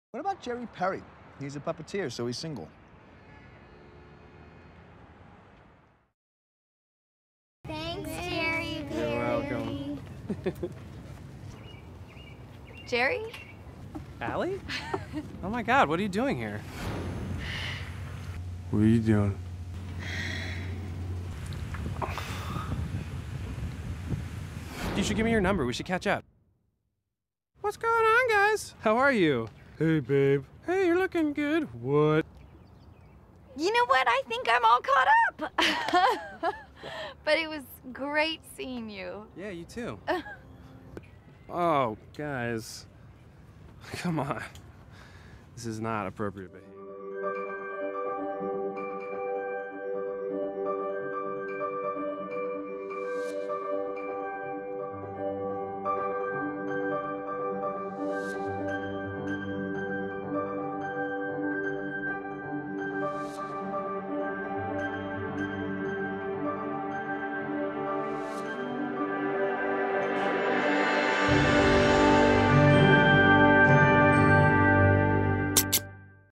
What about Jerry Perry? He's a puppeteer, so he's single. Thanks, Jerry Perry. You're welcome. Jerry? Allie? Oh my God, what are you doing here? What are you doing? You should give me your number. We should catch up. What's going on, guys? How are you? Hey, babe. Hey, you're looking good. What? You know what? I think I'm all caught up. But it was great seeing you. Yeah, you too. Oh, guys. Come on. This is not appropriate behavior.